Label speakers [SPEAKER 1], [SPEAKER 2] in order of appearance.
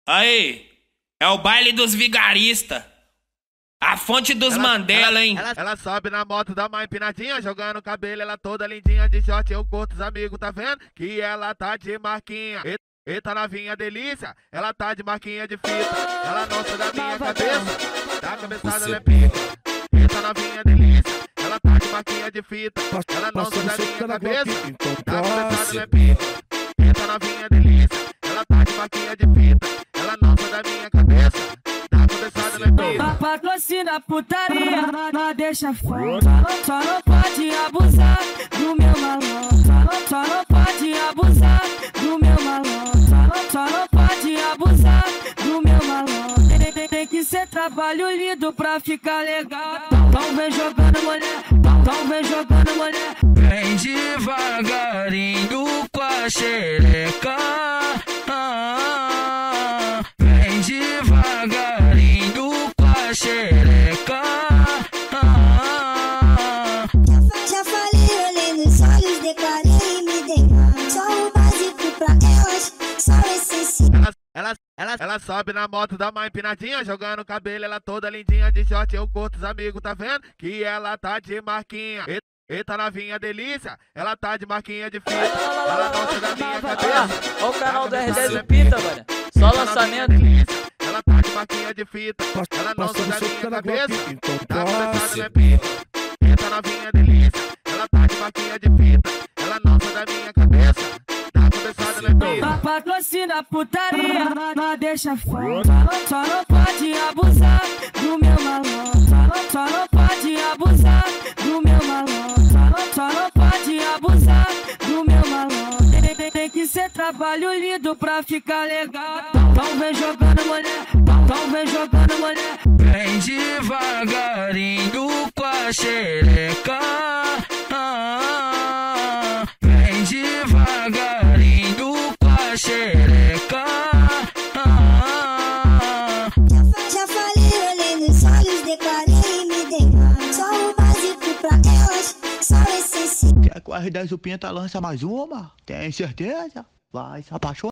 [SPEAKER 1] Aí, é o baile dos vigaristas. A fonte dos Mandela, hein?
[SPEAKER 2] Ela sobe na moto, dá uma empinadinha, jogando cabelo, ela toda lindinha de short, eu curto os amigos, tá vendo? Que ela tá de marquinha. Eita novinha delícia, ela tá de marquinha de fita. Ela não sai da minha cabeça, da cabeçada é pica. Eita novinha delícia, ela tá de marquinha de fita. Ela não sai da minha cabeça, da cabeçada é pica. Eita novinha delícia, ela tá de marquinha de fita. Ela não sai da minha cabeça, da cabeçada é pica.
[SPEAKER 3] Patrocina putaria, não deixa fora. Só não pode abusar do meu malandro. Só não pode abusar do meu malandro. Só não pode abusar do meu malandro. Tem que ser trabalho lindo pra ficar legal. Então vem jogando mulher, então vem jogando mulher.
[SPEAKER 4] Vem devagarinho com a xereca. Vem devagarinho com a xereca.
[SPEAKER 5] Já falei, olhei nos olhos, declarei e me dei. Só o básico pra elas, só o essencial.
[SPEAKER 2] Ela sobe na moto, dá uma empinadinha, jogando cabelo, ela toda lindinha de short, eu curto os amigos, tá vendo? Que ela tá de marquinha. Eita novinha delícia, ela tá de marquinha de fita. Ela não sai da minha cabeça.
[SPEAKER 6] Olha o canal do R10 do Pita, mano. Só lançamento.
[SPEAKER 2] Ela tá de marquinha de fita. Ela não sai da minha cabeça, da cabeçada é pica. Eita novinha delícia, ela tá de marquinha de fita. Ela não sai da minha cabeça, da cabeçada é pica.
[SPEAKER 3] Patrocina putaria, não deixa fora. Só não pode abusar do meu malandro. Só não pode abusar do meu malandro. Só não pode abusar do meu malandro. Tem que ser trabalho lindo pra ficar legal. Então vem jogando mulher, então vem jogando mulher.
[SPEAKER 4] Vem devagarinho com a xereca. Vem devagarinho com a xereca.
[SPEAKER 5] Já falei, olhei nos olhos, declarei e me dei. Só o básico pra elas, só o essencial.
[SPEAKER 7] Quer que o R10 do Pinta lança mais uma? Tem certeza? Vai se apaixonar.